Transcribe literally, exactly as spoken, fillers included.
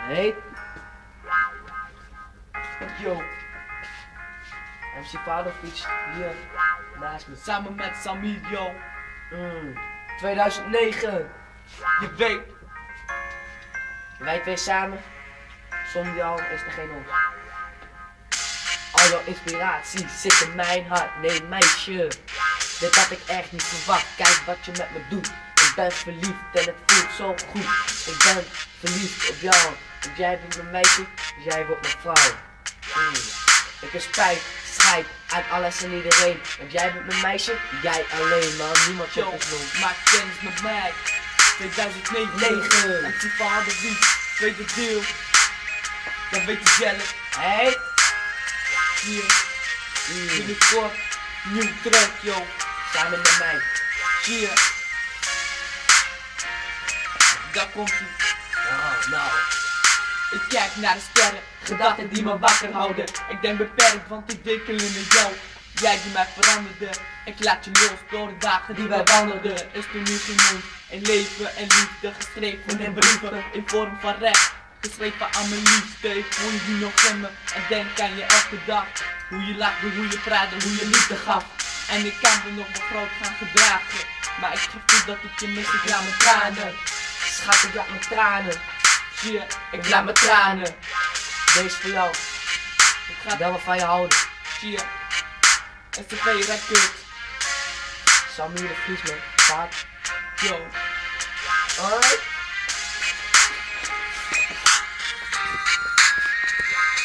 Heet. Yo. M C Vaderfiets hier naast me. Samen met Samir, yo. Mm. tweeduizend negen. Je weet. Wij twee samen. Zonder jou is er geen ons. Al jouw inspiratie zit in mijn hart. Nee meisje, dit had ik echt niet verwacht. Kijk wat je met me doet. Ik ben verliefd en het voelt zo goed. Ik ben verliefd op jou. Want jij bent mijn meisje, jij wordt mijn vrouw. Mm. Ik heb spijt, scheid aan alles en iedereen. Want jij bent mijn meisje, jij alleen man. Niemand Yo, op ons maak kennis met mij. tweeduizend negen. Negen. M C Vaderfiets, tweede deel. Dat weet je zelf. Hey. Hier. Mm. Binnenkort. Nieuw track, yo. Samen met mij. Hier. Daar komt ie. Oh, nou. Ik kijk naar de sterren, gedachten die me wakker houden. Ik denk beperkt, want ik winkel in jou. Jij die mij veranderde. Ik laat je los door de dagen die wij wandelden. Is er nu genoemd in leven en liefde, geschreven in brieven in vorm van recht. Geschreven aan mijn liefde, ik voel je die nog in me en denk aan je elke dag. Hoe je lachte, hoe je praatte, hoe je liefde gaf. En ik kan me nog wel groot gaan gedragen. Maar ik geef toe dat ik je mis, ik laat mijn tranen. Schat, ik laat mijn tranen. Zie je, ik laat mijn tranen. Deze voor jou. Ik ga Ik wil wel van je houden. zie je. S T V Record. Samir de Vries man. Vaat. Yo. Alright.